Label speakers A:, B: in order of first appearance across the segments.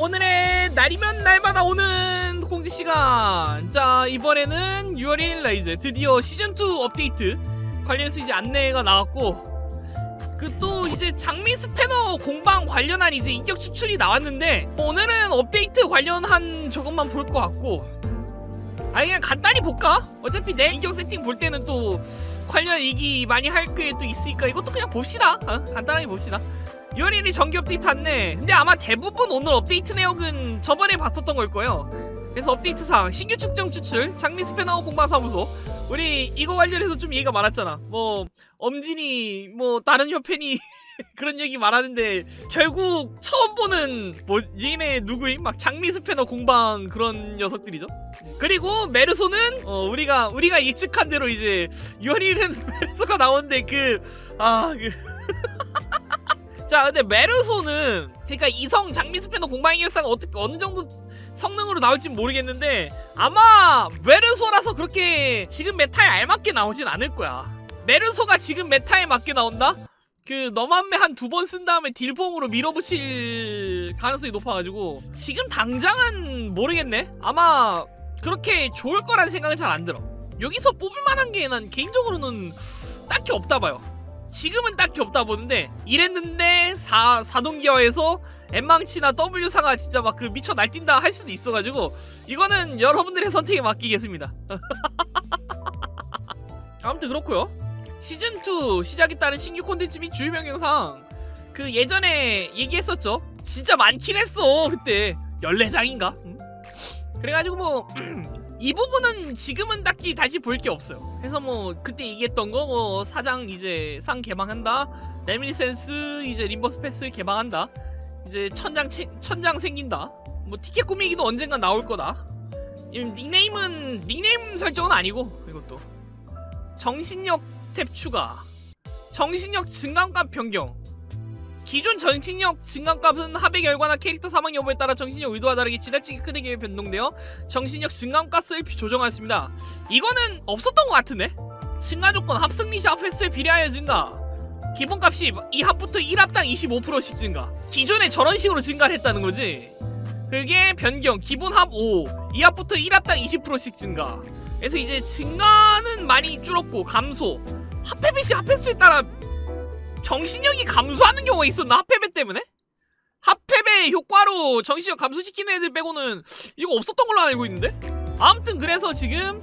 A: 오늘의 날이면 날마다 오는 공지시간. 자, 이번에는 6월 1일날 이제 드디어 시즌2 업데이트 관련해서 이제 안내가 나왔고, 그 또 이제 장미 스패너 공방 관련한 이제 인격 추출이 나왔는데, 오늘은 업데이트 관련한 저것만 볼 것 같고, 그냥 간단히 볼까? 어차피 내 인격 세팅 볼 때는 또 관련 얘기 많이 할 게 또 있으니까 이것도 그냥 봅시다. 간단하게 봅시다. 6월 1일 정기 업데이트 안내. 근데 아마 대부분 오늘 업데이트 내역은 저번에 봤었던 걸 거예요. 그래서 업데이트사항, 신규 측정 추출, 장미 스패너 공방사무소. 우리 이거 관련해서 좀 얘기가 많았잖아. 뭐 엄진이 뭐 다른 협회니 그런 얘기 말하는데, 결국 처음 보는 뭐 얘네 누구임? 막 장미 스패너 공방 그런 녀석들이죠. 그리고 메르소는 우리가 예측한 대로 이제 6월 1일은 메르소가 나오는데 자, 근데 메르소는 그러니까 이성 장미 스패너 공방의 결사가 어느 정도 성능으로 나올진 모르겠는데, 아마 메르소라서 그렇게 지금 메타에 알맞게 나오진 않을 거야. 메르소가 지금 메타에 맞게 나온다? 너만매 한 2번 쓴 다음에 딜폼으로 밀어붙일 가능성이 높아가지고 지금 당장은 모르겠네? 아마 그렇게 좋을 거라는 생각은 잘 안 들어. 여기서 뽑을만한 게 난 개인적으로는 딱히 없다 봐요. 지금은 딱히 없다 보는데, 이랬는데 4동기화에서 엠망치나 W사가 진짜 막 미쳐 날뛴다 할 수도 있어가지고 이거는 여러분들의 선택에 맡기겠습니다. 아무튼 그렇고요. 시즌2 시작에 따른 신규 콘텐츠 및 주요 변경사항, 예전에 얘기했었죠. 진짜 많긴 했어. 그때 14장인가? 그래가지고 뭐 이 부분은 지금은 딱히 다시 볼 게 없어요. 그래서 뭐 그때 얘기했던 거, 뭐 사장 이제 상 개방한다, 레미니센스 이제 림버스 패스 개방한다, 이제 천장 생긴다, 뭐 티켓 꾸미기도 언젠가 나올 거다. 닉네임 설정은 아니고, 이것도 정신력 탭 추가, 정신력 증강값 변경. 기존 정신력 증강값은 합의 결과나 캐릭터 사망 여부에 따라 정신력 의도와 다르게 지나치게 크게 변동되어 정신력 증강값을 조정하였습니다. 이거는 없었던 것 같은데? 증가 조건, 합승 리샵 횟수에 비례하여 증가. 기본값이 2합부터 1합당 25%씩 증가. 기존에 저런 식으로 증가를 했다는 거지. 그게 변경, 기본 합 5, 2합부터 1합당 20%씩 증가. 그래서 이제 증가는 많이 줄었고, 감소. 합패빗이 합패수에 따라 정신력이 감소하는 경우가 있었나? 합패배 때문에? 합패배 효과로 정신력 감소시키는 애들 빼고는 이거 없었던 걸로 알고 있는데? 아무튼 그래서 지금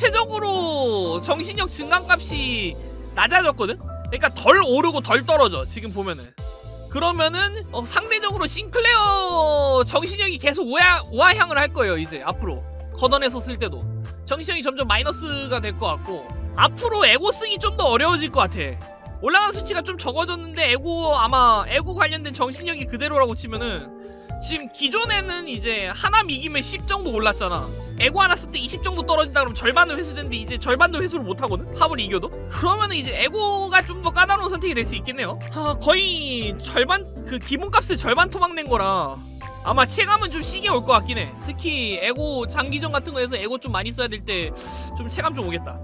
A: 전체적으로 정신력 증강값이 낮아졌거든? 그러니까 덜 오르고 덜 떨어져, 지금 보면은. 그러면은 상대적으로 싱클레어 정신력이 계속 우하향을 할 거예요. 이제 앞으로 걷어내서 쓸 때도 정신력이 점점 마이너스가 될 것 같고, 앞으로 에고 쓰기 좀 더 어려워질 것 같아. 올라간 수치가 좀 적어졌는데, 아마 에고 관련된 정신력이 그대로라고 치면은, 지금 기존에는 이제 하나 이기면 10 정도 올랐잖아. 에고 하나 쓸 때 20 정도 떨어진다 그러면 절반은 회수되는데, 이제 절반도 회수를 못하거든? 합을 이겨도? 그러면은 이제 에고가 좀 더 까다로운 선택이 될 수 있겠네요. 거의 절반, 기본값을 절반 토막낸 거라 아마 체감은 좀 시게 올 것 같긴 해. 특히 에고 장기전 같은 거에서 에고 좀 많이 써야 될 때 좀 체감 좀 오겠다.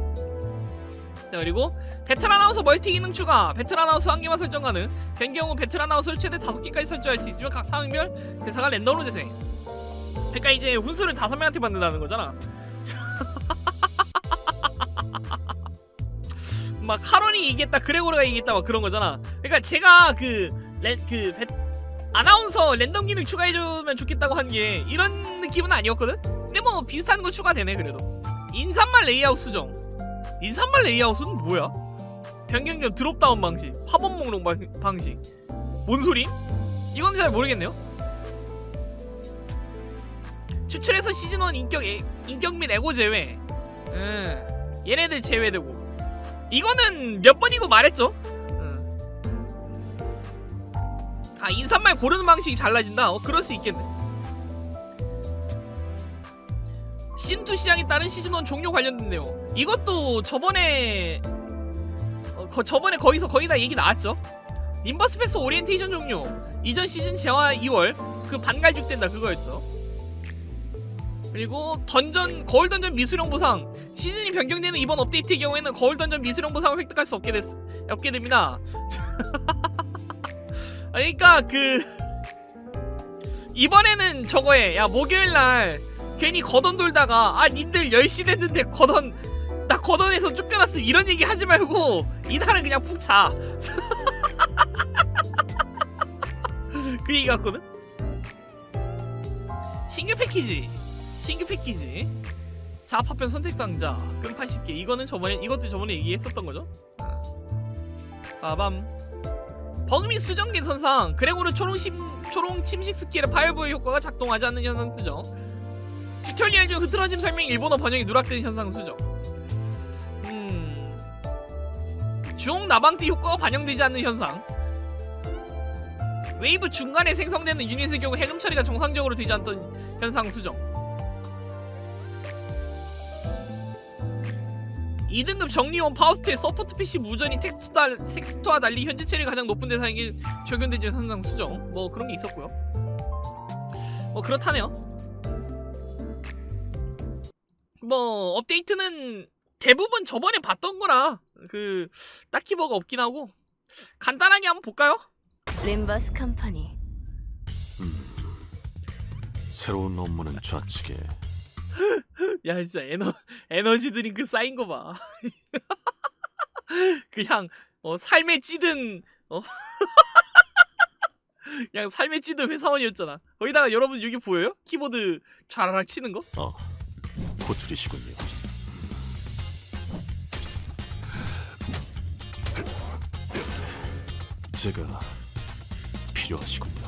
A: 자, 그리고 배틀 아나운서 멀티 기능 추가. 배틀 아나운서 1개만 설정 가능. 변경 후 배틀 아나운서를 최대 5개까지 설정할 수 있으며 각 상황별 대사가 랜덤으로 재생. 그러니까 이제 훈수를 5명한테 받는다는 거잖아. 막 카론이 이기겠다, 그레고르가 이기겠다, 막 그런 거잖아. 그러니까 제가 아나운서 랜덤 기능 추가해주면 좋겠다고 한 게 이런 느낌은 아니었거든? 근데 뭐 비슷한 거 추가되네. 그래도 인산말 레이아웃 수정. 인산말 레이아웃은 뭐야? 변경 전 드롭다운 방식, 팝업 목록 방식. 뭔 소리? 이건 잘 모르겠네요. 추출해서 시즌1 인격 및 에고 제외. 얘네들 제외되고. 이거는 몇 번이고 말했죠? 인산말 고르는 방식이 달라진다? 그럴 수 있겠네. 시즌2 시장에 따른 시즌1 종료 관련된 내용. 이것도 저번에 거의 다 얘기 나왔죠? 림버스 패스 오리엔테이션 종료. 이전 시즌 재화 2월 반갈죽된다 그거였죠. 그리고 거울 던전 미수령 보상. 시즌이 변경되는 이번 업데이트의 경우에는 거울 던전 미수령 보상을 획득할 수 없게 됩니다. 그러니까 이번에는 저거에 야 목요일날 괜히 거던 돌다가 아 님들 10시 됐는데 나 거던에서 쫓겨났음 이런 얘기 하지 말고 이날은 그냥 푹 자. 그 얘기 같거든? 신규 패키지 자파편 선택 상자 끈 80개 이것도 저번에 얘기했었던 거죠? 빠밤 버그및 수정기 선상 그레고르 초롱 침식 스킬의 파열부의 효과가 작동하지 않는 현상 수정 튜토리얼 중 흐트러짐 설명 일본어 번역이 누락된 현상 수정 주홍 나방띠 효과가 반영되지 않는 현상 웨이브 중간에 생성되는 유닛의 경우 해금 처리가 정상적으로 되지 않던 현상 수정 2등급 정리원 파우스트의 서포트 PC 무전이 텍스트와 달리 현재 체력이 가장 높은 대상에게 적용되지 않는 현상 수정 뭐 그런게 있었고요 뭐 그렇다네요 뭐 업데이트는 대부분 저번에 봤던 거라 딱히 뭐가 없긴 하고 간단하게 한번 볼까요?
B: 림버스 컴퍼니
C: 새로운 업무는 좌측에
A: 야 진짜 에너지 드링크 쌓인 거 봐. 그냥 삶에 찌든 그냥 삶에 찌든 회사원이었잖아. 거기다가 여러분 여기 보여요? 키보드 좌라락 치는 거?
C: 고출이시군요. 제가 필요하시군요.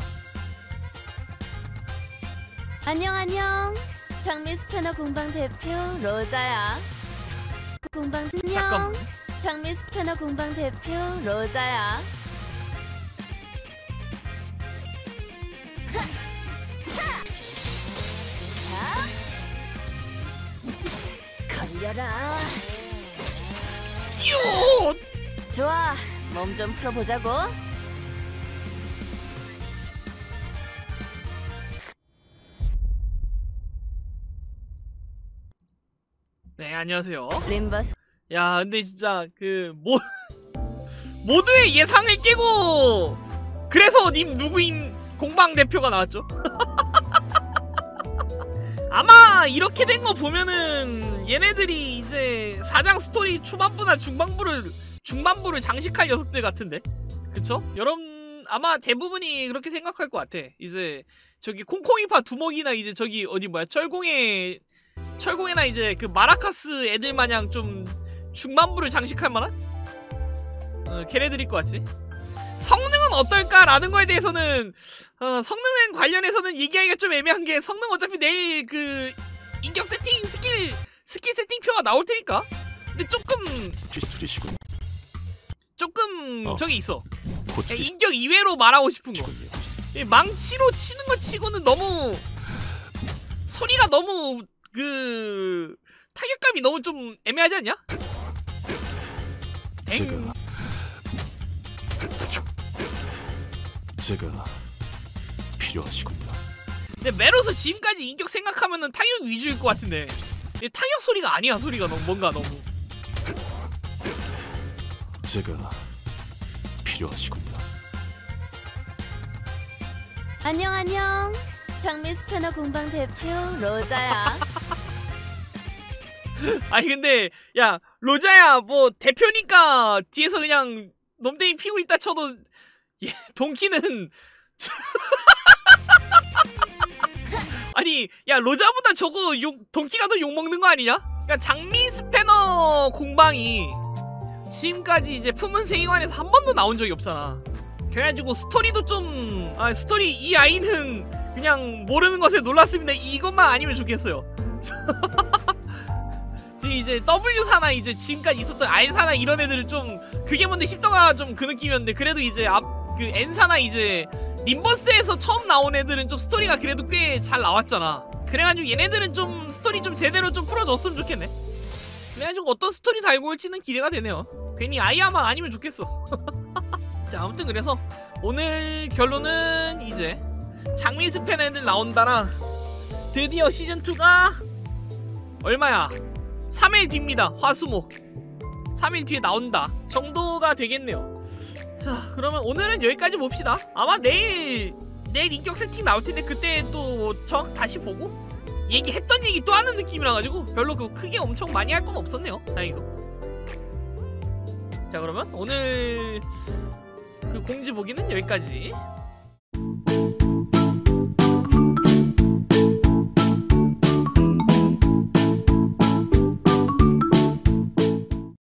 B: 안녕 장미 스패너 공방 대표 로자야. 공방 안녕 장미 스패너 공방 대표 로자야. 걸려라.
A: 요!
B: 좋아 몸 좀 풀어보자고.
A: 네 안녕하세요.
B: 림버스
A: 야 근데 진짜 모두의 예상을 깨고 그래서 님 누구임 공방 대표가 나왔죠. 아마 이렇게 된 거 보면은 얘네들이 이제 사장 스토리 초반부나 중반부를 장식할 녀석들 같은데 그쵸? 여러분 아마 대부분이 그렇게 생각할 것 같아. 이제 저기 콩콩이파 두목이나 이제 저기 어디 뭐야 철공에나 이제 그 마라카스 애들 마냥 좀 중반부를 장식할 만한? 걔네들일 것 같지? 성능은 어떨까라는 거에 대해서는 성능 관련해서는 얘기하기가 좀 애매한 게 성능 어차피 내일 그 인격 세팅 스킬 세팅표가 나올 테니까. 근데 조금 저기 있어. 인격 이외로 말하고 싶은 거. 망치로 치는 거 치고는 너무 소리가 너무 타격감이 너무 좀 애매하지 않냐?
C: 제가 필요하시군요.
A: 근데 메로서 지금까지 인격 생각하면은 타격 위주일 것 같은데 타격 소리가 아니야. 소리가 뭔가 너무
C: 제가 필요하시군요.
B: 안녕 장미 스패너 공방 대표 로자야.
A: 아니 근데 야 로자야 뭐 대표니까 뒤에서 그냥 놈댕이 피고 있다 쳐도 동키는 아니 야 로자보다 저거 동키가 더 욕먹는 거 아니냐? 그러니까 장미 스패너 공방이 지금까지 이제 품은 세계관에서 한 번도 나온 적이 없잖아. 그래가지고 스토리도 좀 스토리 이 아이는 그냥 모르는 것에 놀랐습니다 이것만 아니면 좋겠어요. 이제 W사나 이제 지금까지 있었던 R사나 이런 애들을 좀 그게 뭔데 싶더가 좀 그 느낌이었는데 그래도 이제 그 N사나 이제 림버스에서 처음 나온 애들은 좀 스토리가 그래도 꽤 잘 나왔잖아. 그래가지고 얘네들은 좀 스토리 좀 제대로 좀 풀어줬으면 좋겠네. 그래가지고 어떤 스토리 달고 올지는 기대가 되네요. 괜히 아이야만 아니면 좋겠어. 자 아무튼 그래서 오늘 결론은 이제 장미 스팬 애들 나온다라 드디어 시즌2가 얼마야 3일 뒤입니다. 화수목 3일 뒤에 나온다 정도가 되겠네요. 자 그러면 오늘은 여기까지 봅시다. 아마 내일 내일 인격 세팅 나올 텐데 그때 또 저 다시 보고 얘기했던 얘기 또 하는 느낌이라 가지고 별로 그 크게 엄청 많이 할 건 없었네요. 다행히도. 자 그러면 오늘 그 공지 보기는 여기까지.